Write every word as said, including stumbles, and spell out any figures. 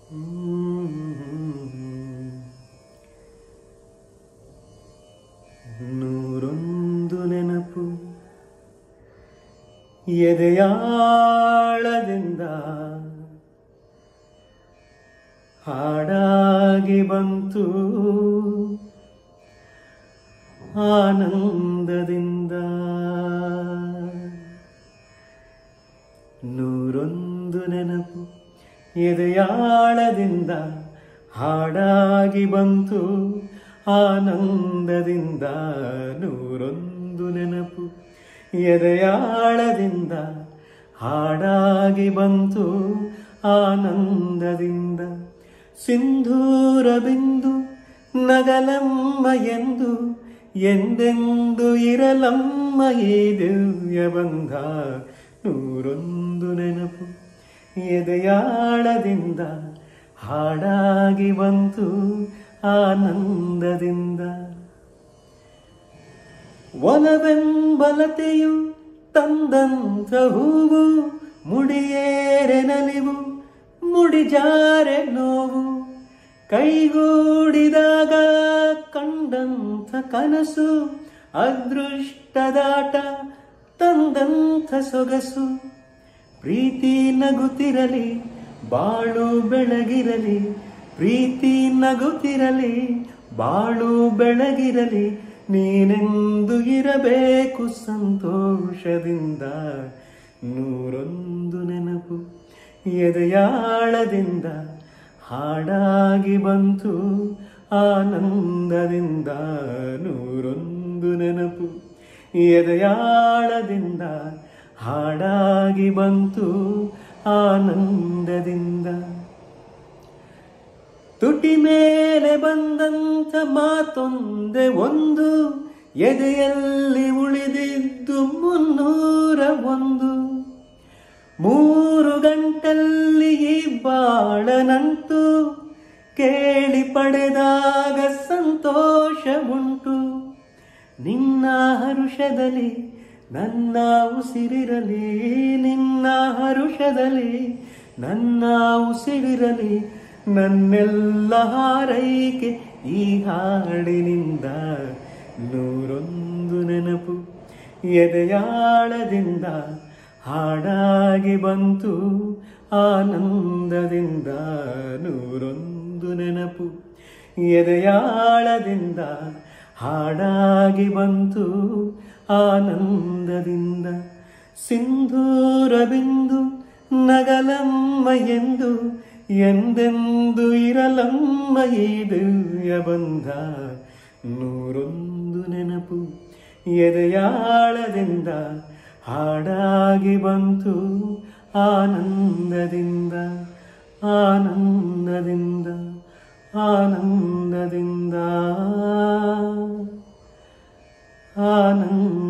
ನೂರೊಂದು ನೆನಪು ಎದೆಯಾಳದಿಂದ ಹಾಡಾಗಿ ಬಂತು ಆನಂದದಿಂದ. ನೂರೊಂದು ನೆನಪು ಎದೆಯಾಳದಿಂದ ಹಾಡಾಗಿ ಬಂತು ಆನಂದದಿಂದ. ನೂರೊಂದು ನೆನಪು ಎದೆಯಾಳದಿಂದ ಹಾಡಾಗಿ ಬಂತು ಆನಂದದಿಂದ. ಸಿಂಧೂರ ಬಿಂದು ನಗಲಮ್ಮ ಎಂದು ಎಂದೆಂದು ಇರಲಮ್ಮ ಈ ದಿವ್ಯ ಬಂಧ. ನೂರೊಂದು ನೆನಪು ಎದೆಯಾಳದಿಂದ ಹಾಡಾಗಿ ಬಂತು ಆನಂದದಿಂದ. ಒಲವೆಂಬಲತೆಯು ತಂದಂತ ಹೂವು ಮುಡಿಯೇರೆ ನಲಿವು ಮುಡಿಜಾರೆ ನೋವು. ಕೈಗೂಡಿದಾಗ ಕಂಡಂಥ ಕನಸು ಅದೃಷ್ಟದಾಟ ತಂದಂಥ ಸೊಗಸು. ಪ್ರೀತಿ ನಗುತ್ತಿರಲಿ ಬಾಳು ಬೆಳಗಿರಲಿ, ಪ್ರೀತಿ ನಗುತ್ತಿರಲಿ ಬಾಳು ಬೆಳಗಿರಲಿ. ನೀನೆಂದು ಇರಬೇಕು ಸಂತೋಷದಿಂದ. ನೂರೊಂದು ನೆನಪು ಎದೆಯಾಳದಿಂದ ಹಾಡಾಗಿ ಬಂತು ಆನಂದದಿಂದ. ನೂರೊಂದು ನೆನಪು ಎದೆಯಾಳದಿಂದ ಹಾಡಾಗಿ ಬಂತು ಆನಂದದಿಂದ. ತುಟಿ ಮೇಲೆ ಬಂದಂಥ ಮಾತೊಂದೆ ಒಂದು, ಎದೆಯಲ್ಲಿ ಉಳಿದಿದ್ದು ಮುನ್ನೂರ ಒಂದು. ಮೂರು ಗಂಟಲ್ಲಿ ಈ ಬಾಳನಂತು ಕೇಳಿ ಪಡೆದಾಗ ಸಂತೋಷ ಉಂಟು. ನಿನ್ನ ಹರುಷದಲ್ಲಿ ನನ್ನ ಉಸಿರಿರಲಿ, ನಿನ್ನ ಹರುಷದಲ್ಲಿ ನನ್ನ ಉಸಿರಿರಲಿ. ನನ್ನೆಲ್ಲ ಹಾರೈಕೆ ಈ ಹಾಡಿನಿಂದ. ನೂರೊಂದು ನೆನಪು ಎದೆಯಾಳದಿಂದ ಹಾಡಾಗಿ ಬಂತು ಆನಂದದಿಂದ. ನೂರೊಂದು ನೆನಪು ಎದೆಯಾಳದಿಂದ ಹಾಡಾಗಿ ಬಂತು ಆನಂದದಿಂದ. ಸಿಂಧೂರ ಬಿಂದು ನಗಲಮ್ಮ ಎಂದು ಎಂದೆಂದು ಇರಲಮ್ಮ ಈ ದಿವ್ಯ ಬಂಧ. ನೂರೊಂದು ನೆನಪು ಎದೆಯಾಳದಿಂದ ಹಾಡಾಗಿ ಬಂತು ಆನಂದದಿಂದ. ಆನಂದದಿಂದ ಆನಂದದಿಂದ ಆನಂದ